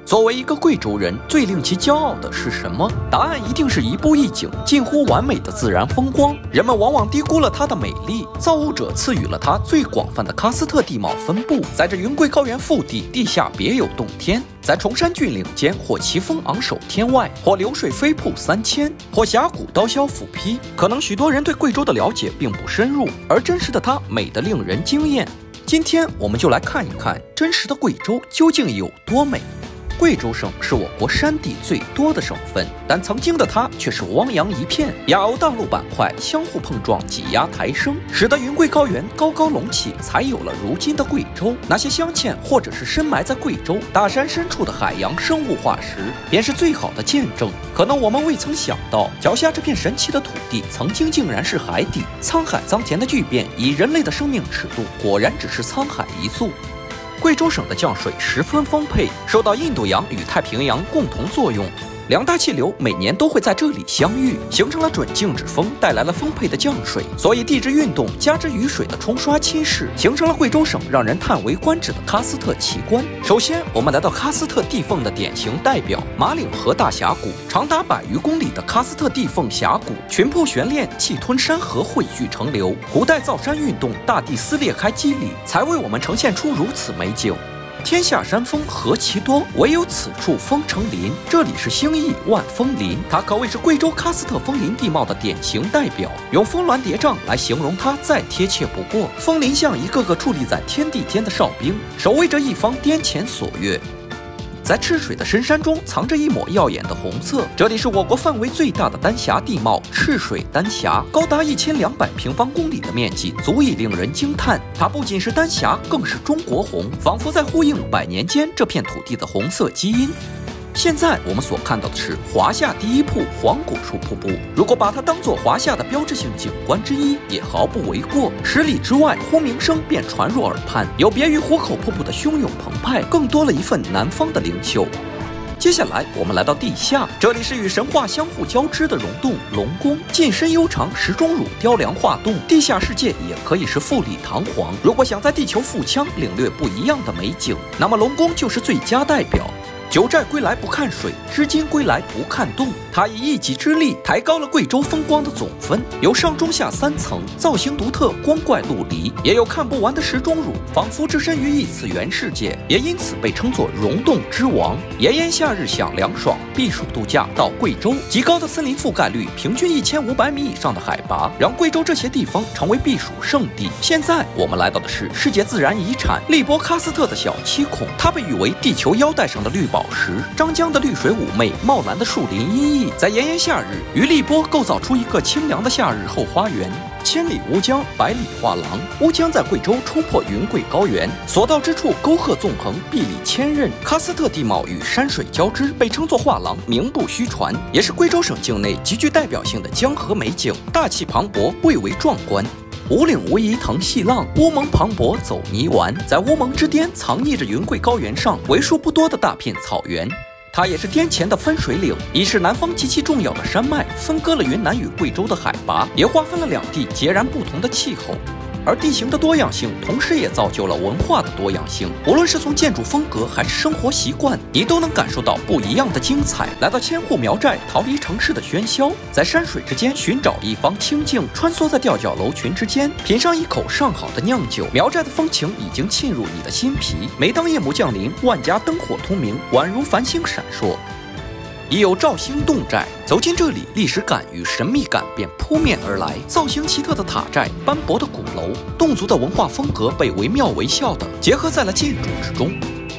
作为一个贵州人，最令其骄傲的是什么？答案一定是一步一景、近乎完美的自然风光。人们往往低估了它的美丽，造物者赐予了它最广泛的喀斯特地貌分布。在这云贵高原腹地，地下别有洞天。在崇山峻岭间，或奇峰昂首天外，或流水飞瀑3000，或峡谷刀削斧劈。可能许多人对贵州的了解并不深入，而真实的它美得令人惊艳。今天我们就来看一看真实的贵州究竟有多美。贵州省是我国山地最多的省份，但曾经的它却是汪洋一片，亚欧大陆板块相互碰撞，挤压抬升，使得云贵高原高高隆起，才有了如今的贵州。那些镶嵌或者是深埋在贵州大山深处的海洋生物化石，便是最好的见证。可能我们未曾想到，脚下这片神奇的土地，曾经竟然是海底。沧海桑田的巨变，以人类的生命尺度，果然只是沧海一粟。贵州省的降水十分丰沛，受到印度洋与太平洋共同作用，两大气流每年都会在这里相遇，形成了准静止风，带来了丰沛的降水。所以地质运动加之雨水的冲刷侵蚀，形成了贵州省让人叹为观止的喀斯特奇观。首先，我们来到喀斯特地缝的典型代表马岭河大峡谷，长达100余公里的喀斯特地缝峡谷，群瀑悬链，气吞山河汇聚成流。古代造山运动，大地撕裂开肌理，才为我们呈现出如此美景。天下山峰何其多，唯有此处峰成林。这里是兴义万峰林，它可谓是贵州喀斯特峰林地貌的典型代表。用峰峦叠嶂来形容它，再贴切不过。峰林像一个个矗立在天地间的哨兵，守卫着一方滇黔锁月。在赤水的深山中藏着一抹耀眼的红色，这里是我国范围最大的丹霞地貌——赤水丹霞，高达1200平方公里的面积，足以令人惊叹。它不仅是丹霞，更是中国红，仿佛在呼应100年间这片土地的红色基因。现在我们所看到的是华夏第一瀑黄果树瀑布，如果把它当作华夏的标志性景观之一，也毫不为过。10里之外，呼鸣声便传入耳畔，有别于壶口瀑布的汹涌澎湃，更多了一份南方的灵秀。接下来我们来到地下，这里是与神话相互交织的溶洞龙宫，进深悠长，石钟乳雕梁画栋，地下世界也可以是富丽堂皇。如果想在地球腹腔领略不一样的美景，那么龙宫就是最佳代表。九寨归来不看水，织金归来不看洞。它以一己之力抬高了贵州风光的总分，有上中下3层，造型独特，光怪陆离，也有看不完的石钟乳，仿佛置身于异次元世界，也因此被称作溶洞之王。炎炎夏日享凉爽，避暑度假到贵州，极高的森林覆盖率，平均1500米以上的海拔，让贵州这些地方成为避暑胜地。现在我们来到的是世界自然遗产荔波喀斯特的小七孔，它被誉为地球腰带上的绿宝石，张江的绿水妩媚，茂兰的树林阴翳，在炎炎夏日，于荔波构造出一个清凉的夏日后花园。千里乌江，百里画廊。乌江在贵州冲破云贵高原，所到之处沟壑纵横，壁立千仞。喀斯特地貌与山水交织，被称作画廊，名不虚传，也是贵州省境内极具代表性的江河美景，大气磅礴，蔚为壮观。五岭无疑腾细浪，乌蒙磅礴走泥丸。在乌蒙之巅，藏匿着云贵高原上为数不多的大片草原。它也是滇黔的分水岭，已是南方极其重要的山脉，分割了云南与贵州的海拔，也划分了两地截然不同的气候。而地形的多样性，同时也造就了文化的多样性。无论是从建筑风格还是生活习惯，你都能感受到不一样的精彩。来到千户苗寨，逃离城市的喧嚣，在山水之间寻找一方清静，穿梭在吊脚楼群之间，品上一口上好的酿酒。苗寨的风情已经沁入你的心脾。每当夜幕降临，万家灯火通明，宛如繁星闪烁。已有肇兴侗寨，走进这里，历史感与神秘感便扑面而来。造型奇特的塔寨，斑驳的鼓楼，侗族的文化风格被惟妙惟肖地结合在了建筑之中。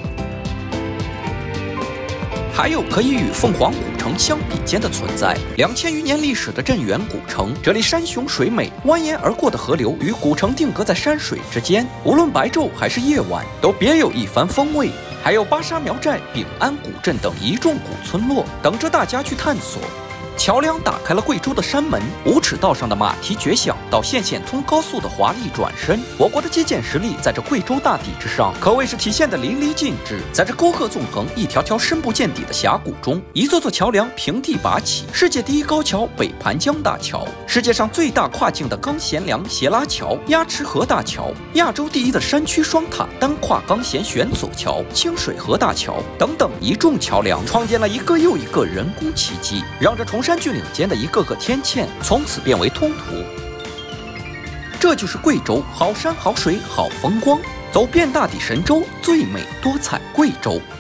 还有可以与凤凰古城相比肩的存在，2000余年历史的镇远古城，这里山雄水美，蜿蜒而过的河流与古城定格在山水之间，无论白昼还是夜晚，都别有一番风味。还有巴沙苗寨、丙安古镇等一众古村落，等着大家去探索。 桥梁打开了贵州的山门，五尺道上的马蹄绝响到县县通高速的华丽转身。我国的基建实力在这贵州大地之上，可谓是体现得淋漓尽致。在这沟壑纵横、一条条深不见底的峡谷中，一座座桥梁平地拔起。世界第一高桥北盘江大桥，世界上最大跨境的钢弦梁斜拉桥鸭池河大桥，亚洲第一的山区双塔单跨钢弦悬索桥清水河大桥等等一众桥梁，创建了一个又一个人工奇迹，让这崇山峻岭间的一个个天堑从此变为通途。这就是贵州，好山好水好风光，走遍大地神州，最美多彩贵州。